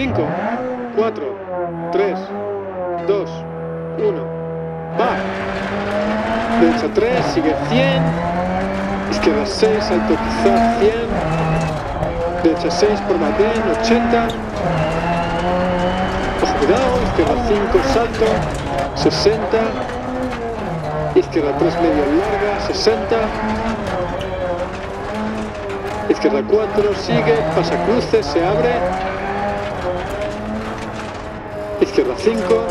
5, 4, 3, 2, 1, va. Derecha 3, sigue 100. Izquierda 6, salto quizá 100. Derecha 6 por Baden, 80. Ojo, cuidado. Izquierda 5, salto, 60. Izquierda 3, medio larga, 60. Izquierda 4, sigue, pasa cruces, se abre. Izquierda 5.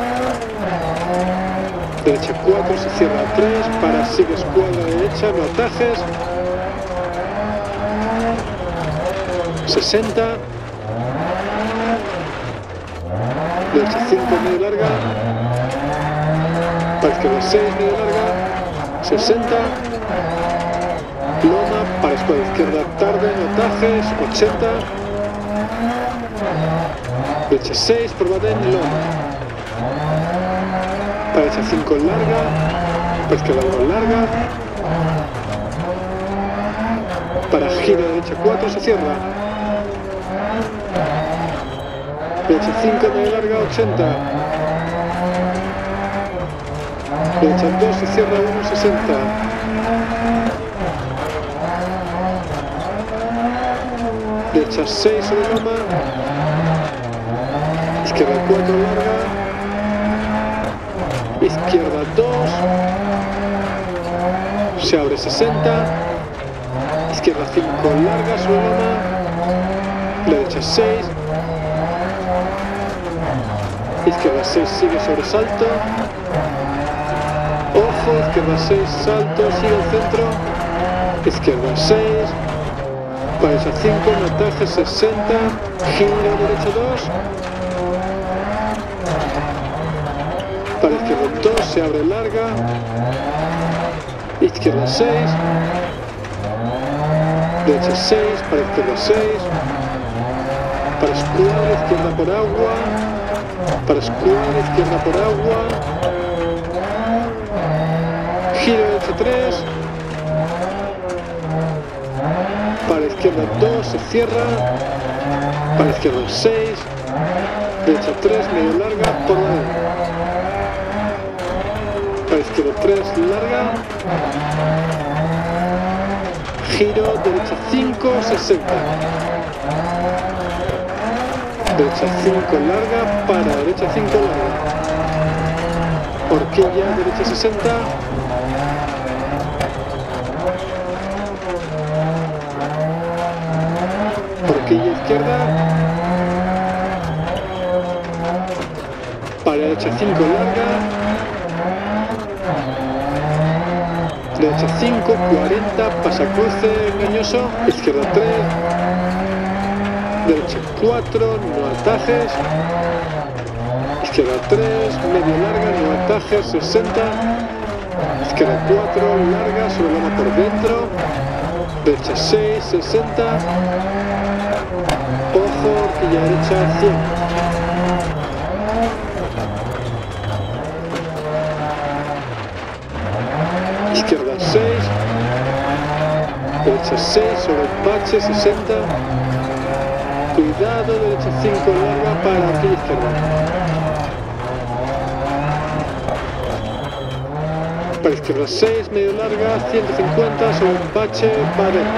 Derecha 4, se cierra 3, para, sigue escuadra derecha, no atajes. 60. Derecha 5, medio larga. Para izquierda 6, medio larga. 60. Loma, para escuadra izquierda tarde, no atajes. 80. Derecha 6, por Baden, loma. Para derecha 5 larga, para izquierda 1 larga, para giro derecha 4 se cierra, derecha 5 medio larga 80, derecha 2 se cierra 1 60, derecha 6 sobre loma, izquierda 4 larga, izquierda 2, se abre 60, izquierda 5 larga sobre loma, derecha 6, izquierda 6 sigue sobre salto, ojo, izquierda 6 salto, sigue al centro, izquierda 6, para derecha 5, notaje 60, giro derecha 2, para izquierda 2 se abre larga, izquierda 6, derecha 6, para izquierda 6, para escuadra izquierda por agua, para escuadra izquierda por agua, giro derecha 3, para izquierda 2 se cierra, para izquierda 6, derecha 3 medio larga por Baden. Para izquierda 3 larga, giro derecha 5 60, derecha 5 larga, para derecha 5 larga, horquilla derecha 60, horquilla izquierda, para derecha 5 larga, derecha 5, 40, pasa cruce engañoso, izquierda 3, derecha 4, no atajes, izquierda 3, medio larga, no atajes, 60, izquierda 4, larga, sobre loma por dentro, derecha 6, 60, ojo, horquilla derecha 100. Izquierda 6, derecha 6 sobre el bache 60, cuidado, derecha 5 larga para aquí izquierda, para izquierda 6 medio larga 150 sobre el bache Baden,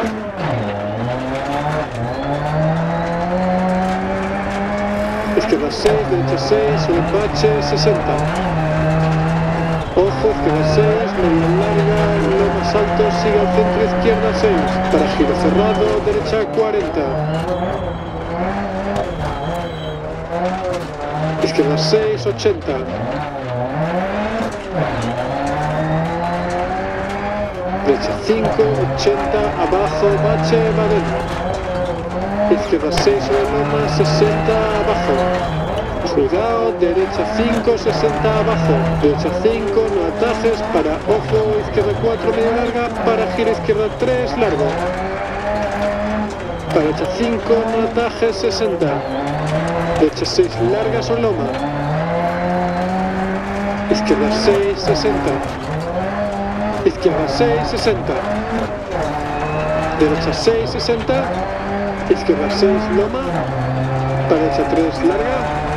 izquierda 6, derecha 6 sobre el bache 60. Ojo, izquierda 6, medio larga, lo más alto, sigue al centro, izquierda 6, para giro cerrado, derecha 40. Izquierda 6, 80. Derecha 5, 80, abajo, bache, Baden. Izquierda 6 sobre loma, 60, abajo. Cuidado, derecha 5, 60 abajo, derecha 5, no atajes, para ojo, izquierda 4 medio larga, para giro izquierda 3 largo, para derecha 5, no atajes, 60, derecha 6 larga sobre loma, izquierda 6, 60, izquierda 6, 60, derecha 6, 60, izquierda 6 loma, Para derecha 3 larga.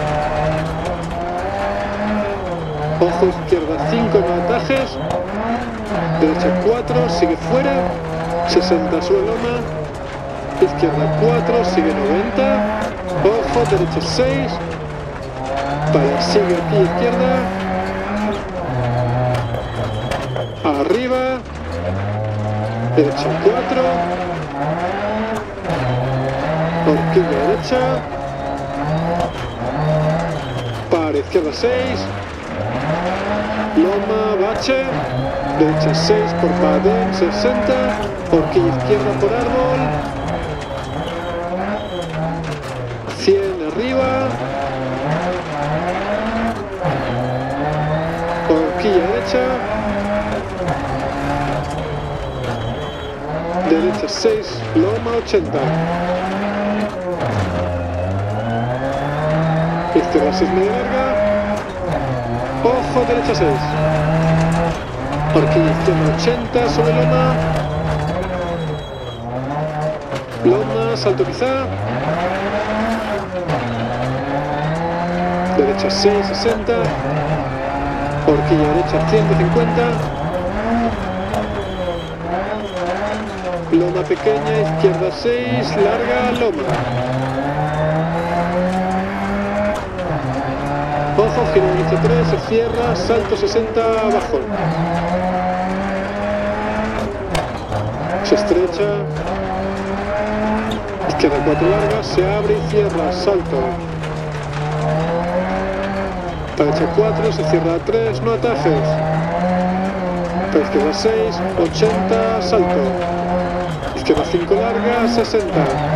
Ojo izquierda 5 en atajes. Derecha 4, sigue fuera. 60 sobre loma. Izquierda 4, sigue 90. Ojo, derecha 6. Vale, sigue aquí izquierda. Arriba. Derecha 4. Horquilla derecha. Para izquierda 6. Loma, bache. Derecha 6 por Baden, 60. Horquilla izquierda por árbol. 100 arriba. Horquilla derecha. Derecha 6, loma 80. Izquierda 6 media larga. Ojo, derecha 6. Horquilla izquierda 80 sobre loma. Loma, salto quizá. Derecha 6, 60. Horquilla derecha 150. Loma pequeña, izquierda 6, larga, loma. Ojo, giro derecha 3, se cierra, salto 60, abajo. Se estrecha. Izquierda 4 larga, se abre y cierra, salto. Para derecha 4, se cierra 3, no atajes. Para izquierda 6, 80, salto. Izquierda 5 larga, 60.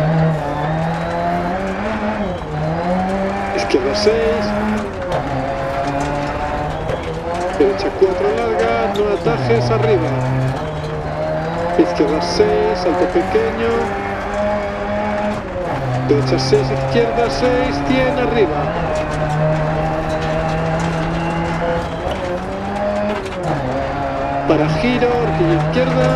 Izquierda 6. Derecha 4 larga, no atajes, arriba. Izquierda 6, salto pequeño. Derecha 6, izquierda 6, 100 arriba. Para giro, horquilla izquierda.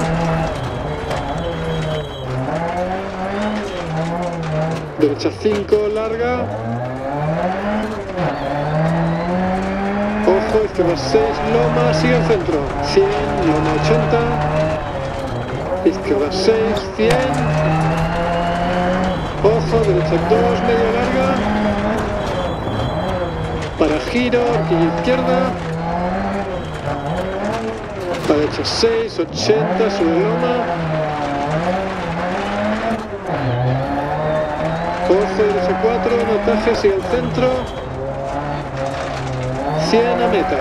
Derecha 5, larga. Ojo, izquierda 6, loma, sigue el centro. 100, loma 80. Izquierda 6, 100. Ojo, derecha 2, media larga. Para giro, horquilla izquierda. Para derecha 6, 80, sobre loma. Ojo, derecha 4, notaje, sigue el centro. 100 a meta.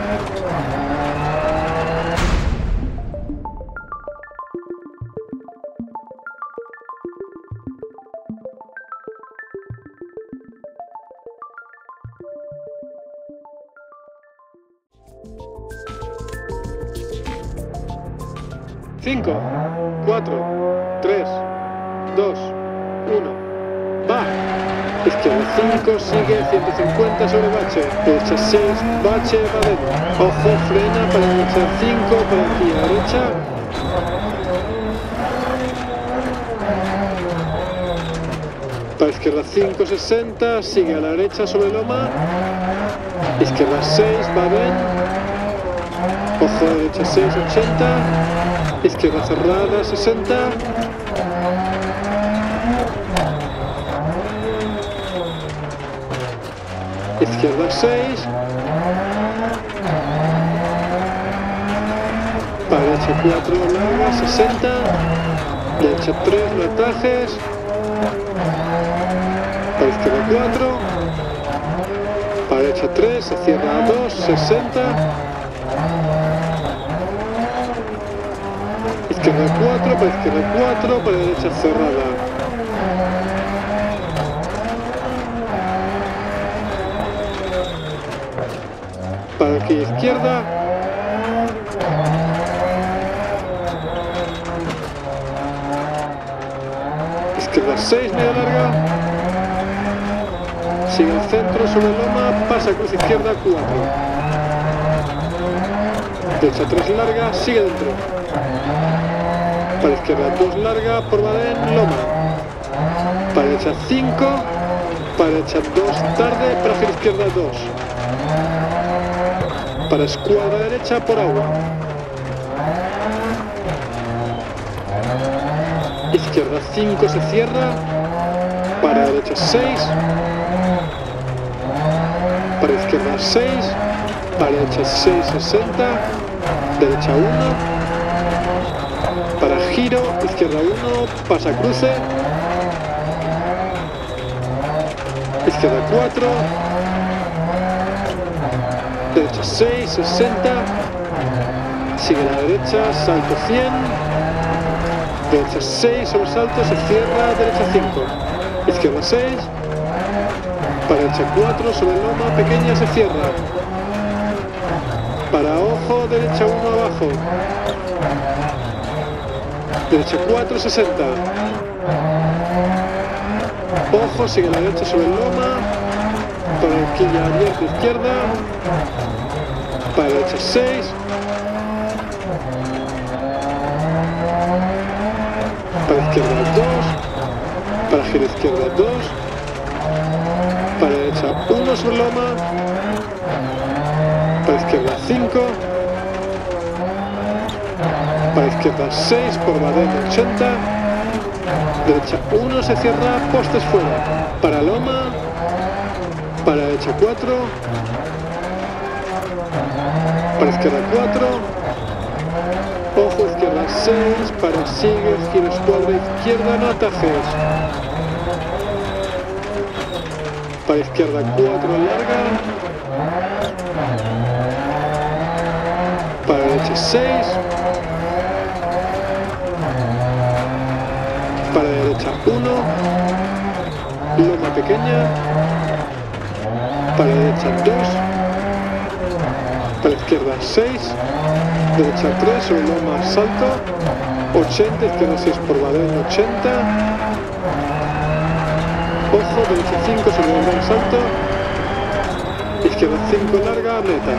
Cinco, 4, 3, 2, 1, va. Izquierda 5, sigue 150 sobre bache. Derecha 6, bache, va dentro. Ojo, frena para derecha 5, para aquí a derecha. Para izquierda 5, 60, sigue a la derecha sobre loma. Izquierda 6, va bien. Ojo, derecha 6, 80. Izquierda cerrada, 60. Izquierda 6. Para derecha 4, larga, 60. Derecha 3, no atajes. Para izquierda 4. Para derecha 3, se cierra a 2, 60. Izquierda 4, para izquierda 4, para derecha cerrada. Para aquí izquierda. Izquierda 6, media larga. Sigue el centro sobre loma, pasa cruz izquierda 4. Derecha 3 larga, sigue dentro. Para izquierda 2 larga, por Baden, loma. Para derecha 5, Para derecha 2, tarde, para gira izquierda 2. Para escuadra derecha por agua. Izquierda 5 se cierra. Para derecha 6. Para izquierda 6. Para derecha 6, 60. Derecha 1. Para giro, izquierda 1, pasa cruce. Izquierda 4. Derecha 6, 60. Sigue la derecha, salto 100. Derecha 6, sobresalto, se cierra, derecha 5. Izquierda 6. Para derecha 4, sobre loma, pequeña, se cierra. Para ojo, derecha 1 abajo. Derecha 4, 60. Ojo, sigue la derecha sobre loma. Para horquilla abierta izquierda. Para derecha 6. Para izquierda 2. Para giro izquierda 2. Para derecha 1 sobre loma. Para izquierda 5. Para izquierda 6 por badén 80. Derecha 1 se cierra, postes fuera. Para loma. Para derecha 4. Para izquierda 4. Ojo, izquierda 6. Para sigue, giro escuadra izquierda, no atajes. Para izquierda 4 larga. Para derecha 6. Para derecha 1. Loma pequeña. Para derecha 2. Para izquierda 6. Derecha 3 sobre loma salto. 80, izquierda 6 por badén 80. Ojo, derecha 5 sobre badén salto. Izquierda 5 larga, meta.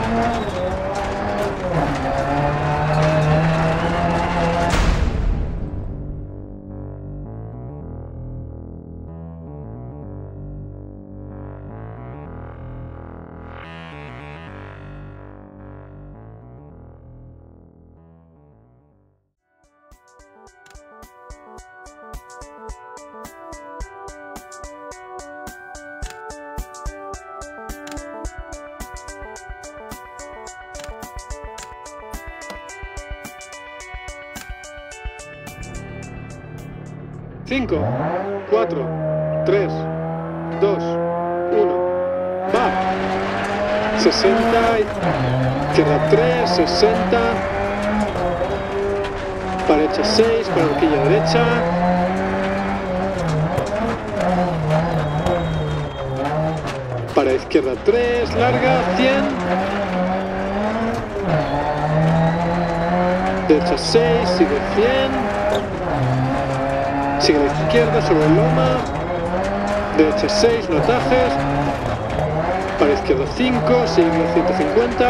Cinco, 4, 3, 2, 1, va. 60, izquierda 3, 60. Para derecha 6, para horquilla derecha. Para izquierda 3, larga, 100. Derecha 6, sigue 100. Sigue a la izquierda sobre loma. Derecha 6, no atajes. Para izquierda 5, sigue 150.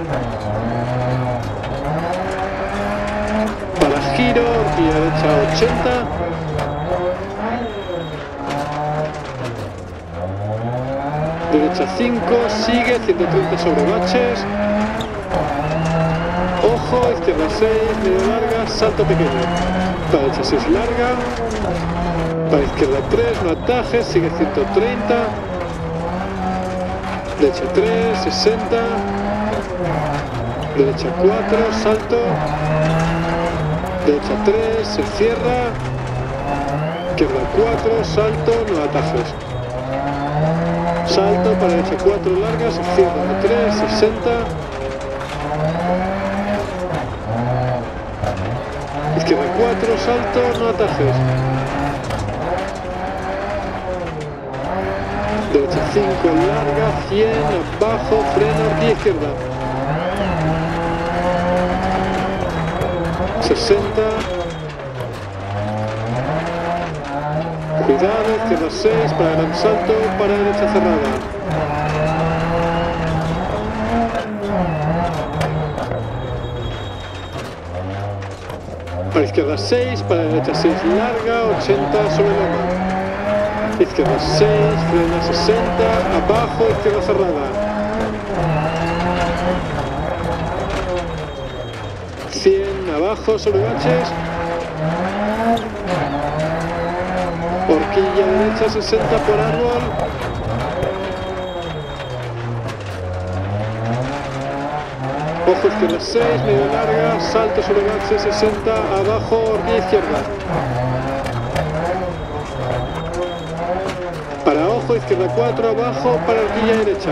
Para giro, horquilla derecha 80. Derecha 5, sigue 130 sobre baches. Ojo, izquierda 6, medio larga, salto pequeño. Para derecha 6 larga. Para izquierda 3, no atajes, sigue 130. Derecha 3, 60. Derecha 4, salto. Derecha 3, se cierra. Izquierda 4, salto, no atajes. Salto para derecha 4 larga, se cierra 3, 60. Izquierda 4, salto, no atajes. Derecha 5, larga, 100, abajo, freno, horquilla izquierda. 60. Cuidado, izquierda 6, para gran salto, para derecha cerrada. Para izquierda 6, para derecha 6 larga, 80 sobre loma. izquierda 6, frena 60, abajo, izquierda cerrada. 100 abajo sobre baches. Horquilla derecha 60 por árbol. Ojo izquierda 6, medio larga, salto sobre bache 60, abajo, horquilla izquierda. Para ojo, izquierda 4, abajo, para horquilla derecha.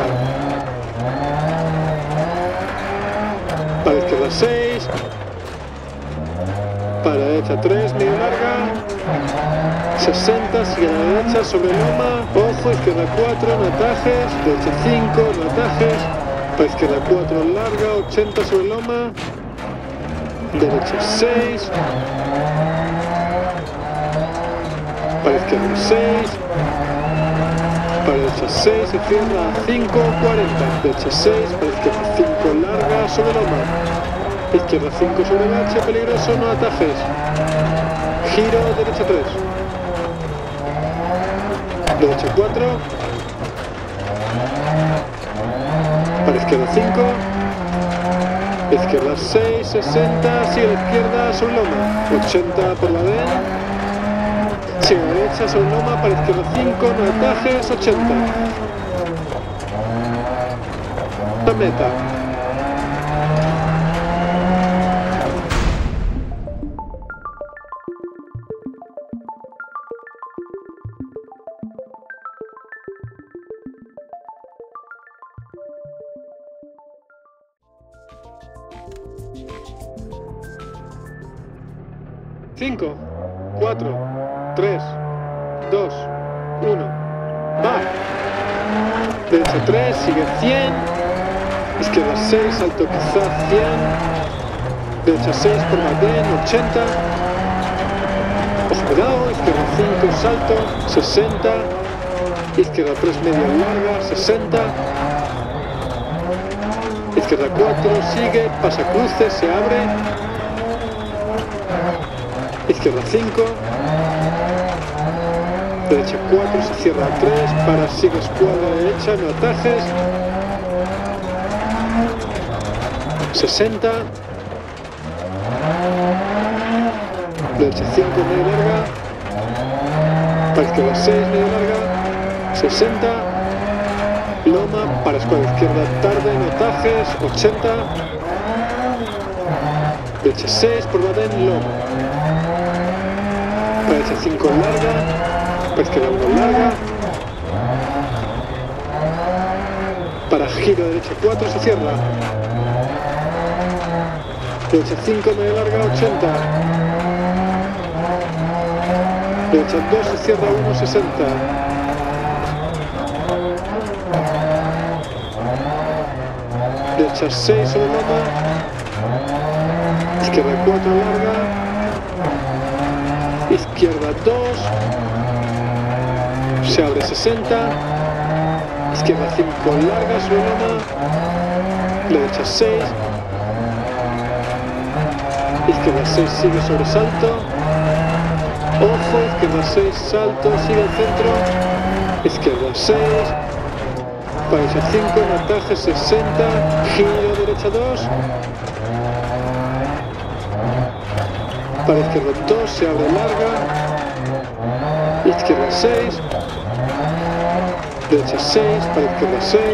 Para izquierda 6. Para derecha 3, medio larga. 60, sigue a la derecha, sobre loma. Ojo, izquierda 4, no atajes. Derecha 5, no atajes. Para izquierda 4, larga, 80 sobre loma. Derecha 6. Para izquierda 6. Para derecha 6, se cierra 5, 40. Derecha 6, para izquierda 5, larga, sobre loma. Izquierda 5 sobre bache, peligroso, no atajes. Giro, derecha 3. Derecha 4. Para izquierda 5. Izquierda 6, 60, sigue a la izquierda, sobre loma. 80 por Badén. Sigue a la derecha, sobre loma, para izquierda 5, no atajes, 80. La meta. Cinco, 4, 3, 2, 1, va. Derecha 3, sigue 100. Izquierda 6, salto quizá 100. Derecha 6 por Badén, 80. Ojo cuidado, izquierda 5, salto, 60. Izquierda 3, media larga, 60. Izquierda 4, sigue, pasa cruces, se abre. Izquierda 5. Derecha 4, se cierra 3, para sigue escuadra derecha, no atajes. 60. Derecha 5, medio larga. Para izquierda 6, medio larga. 60. Loma, para escuadra izquierda tarde, no atajes. 80. Derecha 6, por Badén, loma. Para derecha 5 larga, para izquierda 1 larga. Para giro derecha 4 se cierra. Derecha 5 medio larga, 80. Derecha 2 se cierra 1, 60. Derecha 6 sobre loma. Izquierda 4 larga. Izquierda 2. Se abre 60. Izquierda 5 larga sobre loma. Derecha 6. Izquierda 6 sigue sobre salto. Ojo, izquierda 6 salto, sigue al centro. Izquierda 6. Para derecha 5, en ataje 60. Giro derecha 2. Para izquierda 2, se abre larga. Izquierda 6. Derecha 6, para izquierda 6.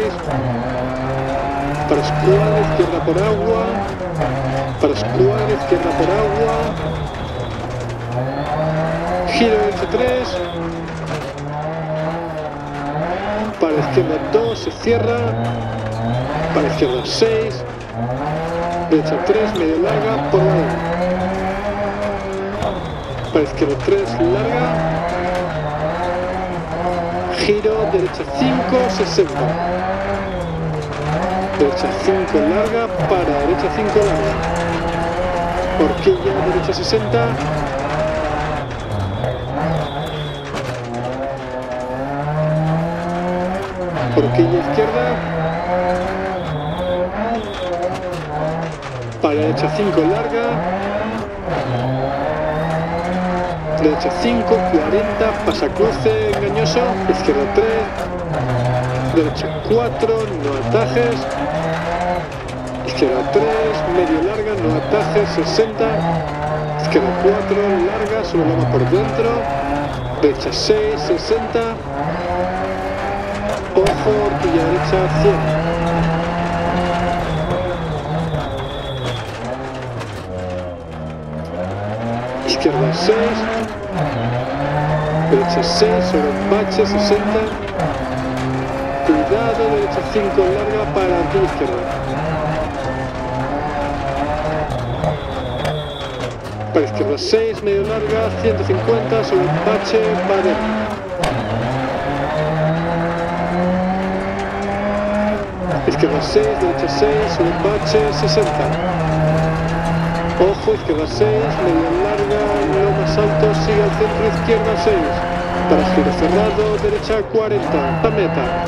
Para escuadra, izquierda por agua. Para escuadra, izquierda por agua. Giro derecha 3. Para izquierda 2, se cierra. Para izquierda 6. Derecha 3, medio larga, por lado. Para izquierda 3, larga. Giro, derecha 5, 60. Derecha 5, larga, para derecha 5, larga. Horquilla, derecha 60. Horquilla izquierda. Para derecha 5, larga. derecha 5, 40, pasa cruce engañoso, izquierda 3, derecha 4, no atajes, izquierda 3, medio larga, no atajes, 60, izquierda 4, larga, sobre loma por dentro, derecha 6, 60, ojo, horquilla derecha 100. Izquierda 6, derecha 6, sobre un bache 60, cuidado, derecha 5 larga para horquilla izquierda. Para izquierda 6, medio larga, 150, sobre un bache, padre. Izquierda 6, derecha 6, sobre un bache, 60. Ojo, izquierda 6, medio larga, lo más alto, sigue al centro, izquierda 6. Para giro cerrado, derecha 40, la meta.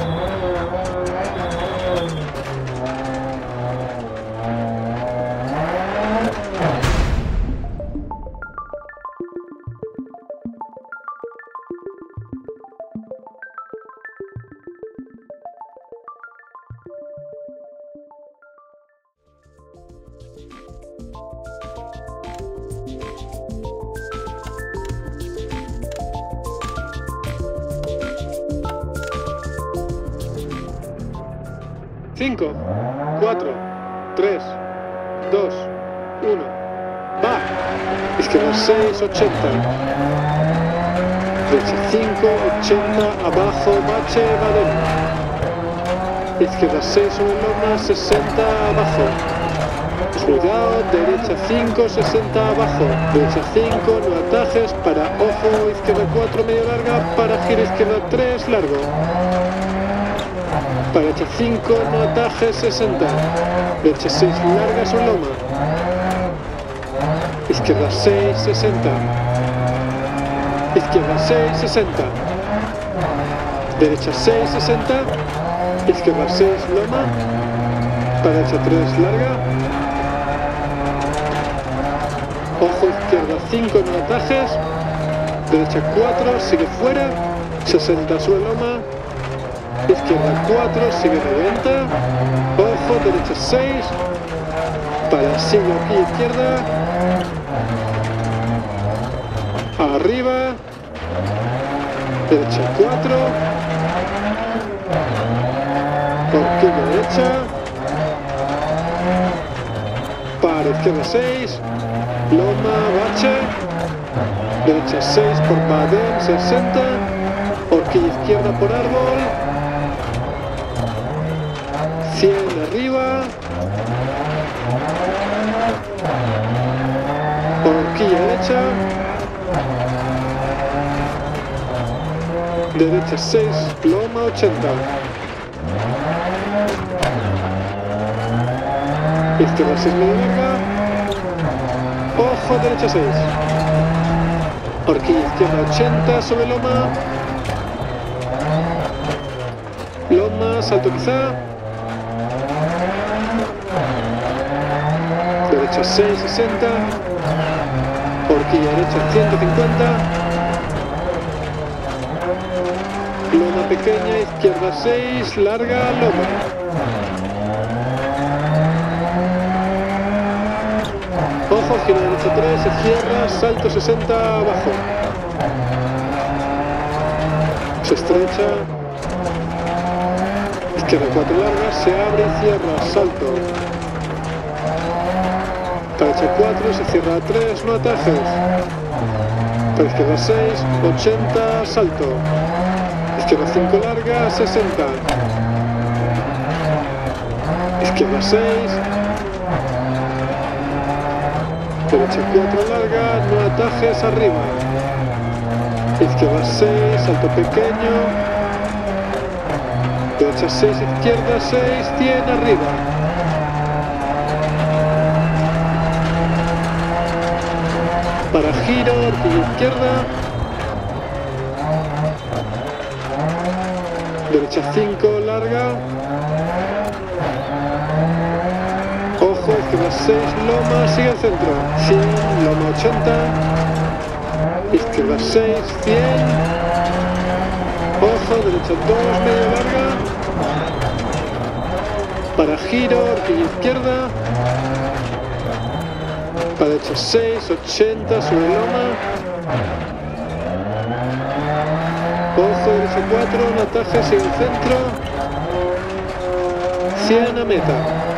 Cinco, 4, 3, 2, 1, va. Izquierda 6, 80. Derecha 5, 80, abajo, bache, va dentro. Izquierda 6 sobre loma, 60, abajo. Cuidado, derecha 5, 60, abajo. Derecha 5, no atajes, para ojo, izquierda 4, medio larga, para giro izquierda 3, largo. Para derecha 5, no atajes, 60. Derecha 6, larga sobre loma. Izquierda 6, 60. Izquierda 6, 60. Derecha 6, 60. Izquierda 6, loma. Para derecha 3, larga. Ojo, izquierda 5, no atajes. Derecha 4, sigue fuera. 60 sobre loma. Izquierda 4, sigue 90. Ojo, derecha 6. Para sigue aquí izquierda. Arriba. Derecha 4. Horquilla derecha. Para izquierda 6. Loma, bache. Derecha 6 por Badén, 60. Horquilla izquierda por árbol. 100 arriba. Horquilla derecha. Derecha 6, loma 80. Izquierda 6, medio larga. Ojo, derecha 6. Horquilla izquierda 80 sobre loma. Loma, salto quizá. Derecha 6, 60. Horquilla derecha 150. Loma pequeña, izquierda 6, larga, loma. Ojo, giro derecha 3, se cierra, salto 60, abajo. Se estrecha. Izquierda 4 larga, se abre y cierra, salto. Derecha 4, se cierra 3, no atajes. Para izquierda 6, 80, salto. Izquierda 5 larga, 60. Izquierda 6. Derecha 4 larga, no atajes, arriba. Izquierda 6, salto pequeño. Derecha 6, izquierda 6, 100, arriba. Para giro, horquilla izquierda. Derecha 5, larga. Ojo, izquierda 6, loma, sigue al centro. 100, loma 80. izquierda 6, 100, ojo, derecha 2, medio larga, para giro, horquilla izquierda, para derecha 6, 80, sobre loma, ojo, derecha 4, un ataje, sigue el centro, 100 a meta.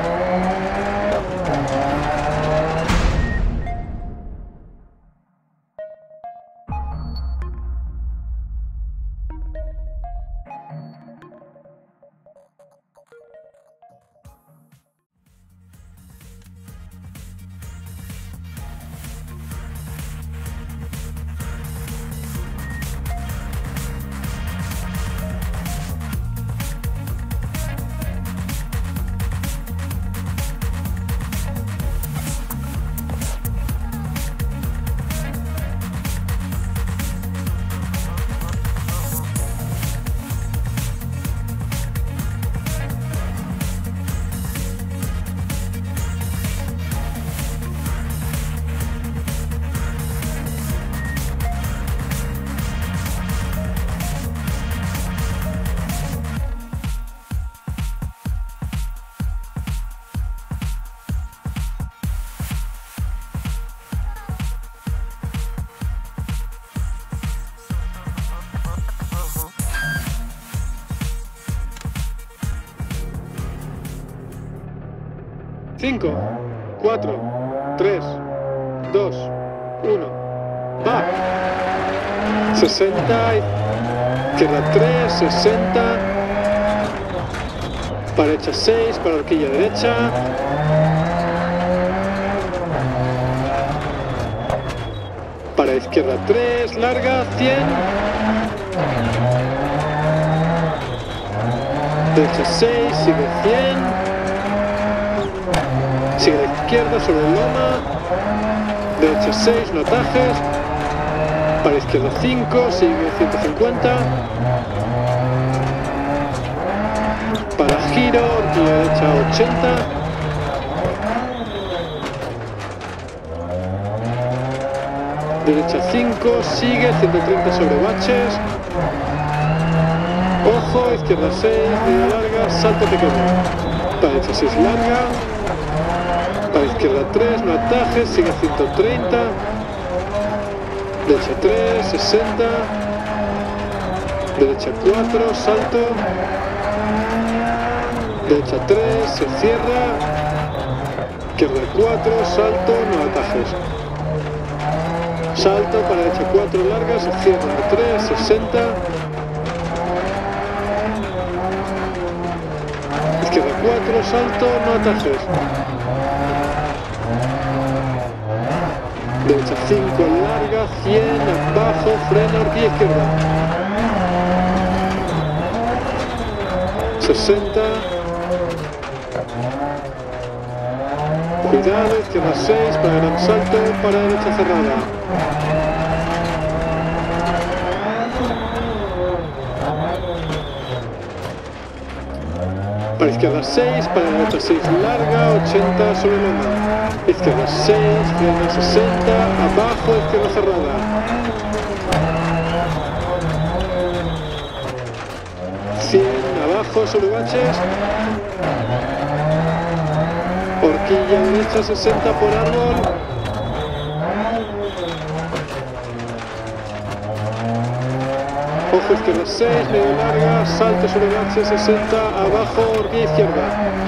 Cinco, 4, 3, 2, 1, va. 60, izquierda 3, 60, para derecha 6, para horquilla derecha, para izquierda 3, larga, 100, derecha 6, sigue 100, sigue de izquierda sobre loma, derecha 6, no atajes, para izquierda 5, sigue 150, para giro, horquilla derecha 80, derecha 5, sigue 130 sobre baches, ojo, izquierda 6, media larga, salto pequeño, para derecha 6 larga, para izquierda 3, no atajes, sigue 130, derecha 3, 60, derecha 4, salto, derecha 3, se cierra, izquierda 4, salto, no atajes, salto para derecha 4, larga, se cierra 3, 60, izquierda 4, salto, no atajes, derecha 5, larga, 100, abajo, frena, horquilla izquierda, 60, cuidado, izquierda 6, para gran salto, para derecha cerrada, para izquierda 6, para derecha 6, larga, 80 sobre loma, izquierda 6, frena 60, abajo, izquierda cerrada, 100, abajo sobre baches, horquilla derecha 60 por árbol, ojo izquierda 6, medio larga, salto sobre baches 60, abajo, horquilla izquierda,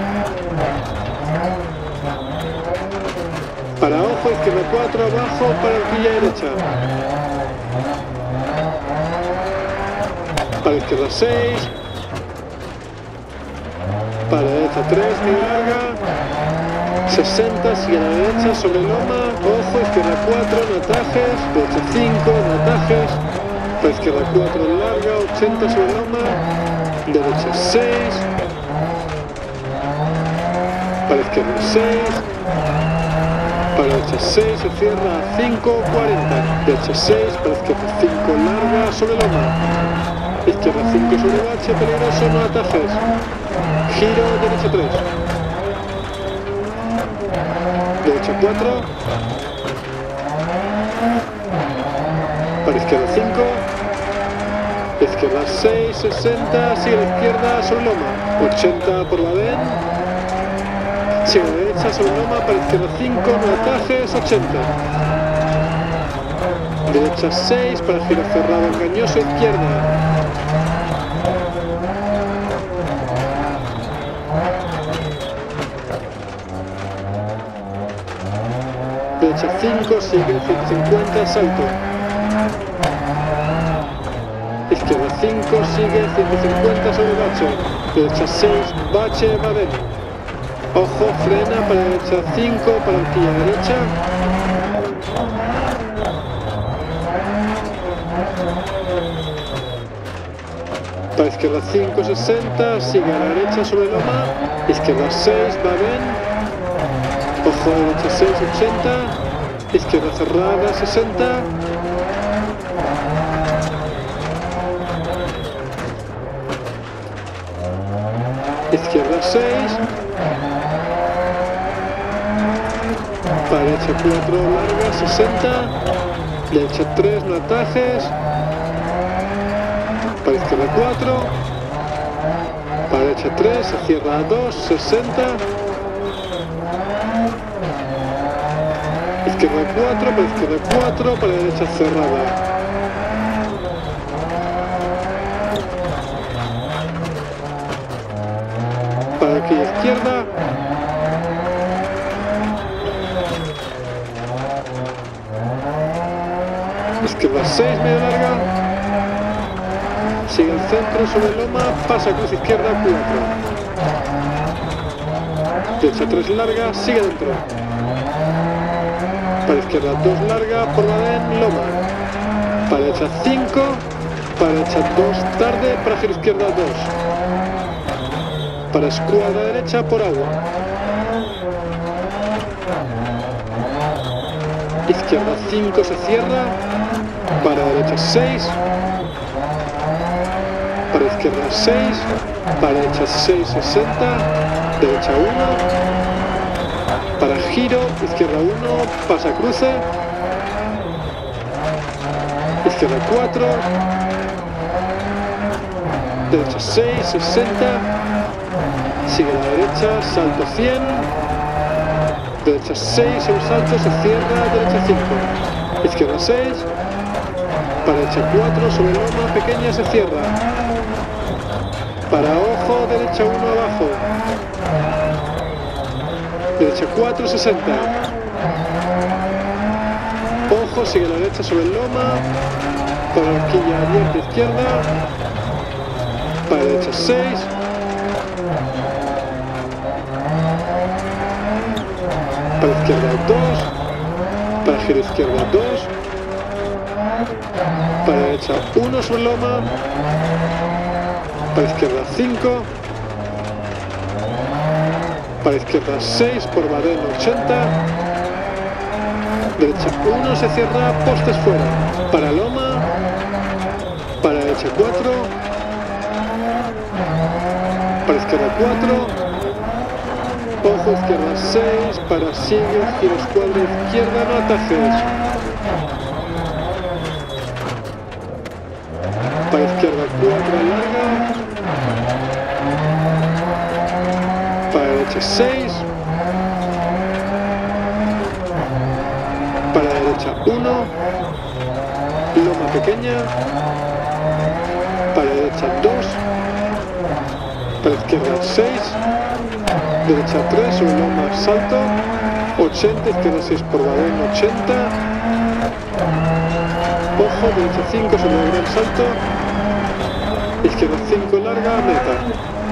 para ojo izquierda 4, abajo, para horquilla derecha, para izquierda 6, para derecha 3, medio larga, 60, sigue a la derecha sobre loma, ojo, izquierda 4, no atajes, derecha 5, no atajes, para izquierda 4, larga, 80 sobre loma, derecha 6, para izquierda 6, para derecha 6, se cierra 5, 40, derecha 6, para izquierda 5, larga, sobre loma, izquierda 5 sobre bache, peligroso, no atajes, giro, derecha 3, derecha 4, para izquierda 5, izquierda 6, 60, sigue a la izquierda sobre loma, 80 por Baden, sigue a la derecha sobre loma para izquierda 5, no atajes, 80, derecha 6 para giro cerrado engañoso, izquierda, derecha 5, sigue 150, salto, izquierda 5, sigue 150 sobre bache, derecha 6, bache, Baden, ojo, frena para derecha 5, para horquilla derecha, para izquierda 5, 60, sigue a la derecha sobre loma, izquierda 6, Baden, ojo, derecha 6, 80, izquierda cerrada 60, izquierda 6, para derecha 4 larga 60, derecha 3 no atajes, para izquierda 4, para derecha 3, se cierra 2, 60, izquierda 4, para izquierda 4, para derecha cerrada, para aquí izquierda, izquierda 6, medio larga, sigue el centro sobre loma, pasa cruz izquierda 4, derecha 3 larga, sigue dentro, para izquierda 2 larga, por Baden, loma, para derecha 5, para derecha 2 tarde, para giro izquierda 2, para escuadra derecha por agua, izquierda 5 se cierra, para derecha 6, para izquierda 6, para derecha 6, 60, derecha 1, para giro, izquierda 1, pasa cruce, izquierda 4, derecha 6, 60, sigue a la derecha, salto 100, derecha 6, un salto, se cierra, derecha 5, izquierda 6, para derecha 4, sobre loma, pequeña, se cierra, para ojo, derecha 1 abajo, derecha 4, 60, ojo, sigue a la derecha sobre loma, para horquilla abierta izquierda, para derecha 6, para izquierda 2, para giro izquierda 2, para derecha 1 sobre loma, para izquierda 5, para izquierda 6 por Baden 80, derecha 1 se cierra, postes fuera, para loma, para derecha 4, para izquierda 4, ojo izquierda 6, para sigue, giro escuadra izquierda, no atajes, para izquierda 4 larga, para derecha 6, para derecha 1, loma pequeña, para derecha 2, para izquierda 6, derecha 3, sobre loma salto, 80, izquierda 6 por Baden 80, ojo, derecha 5 sobre el gran salto, izquierda 5 larga, meta.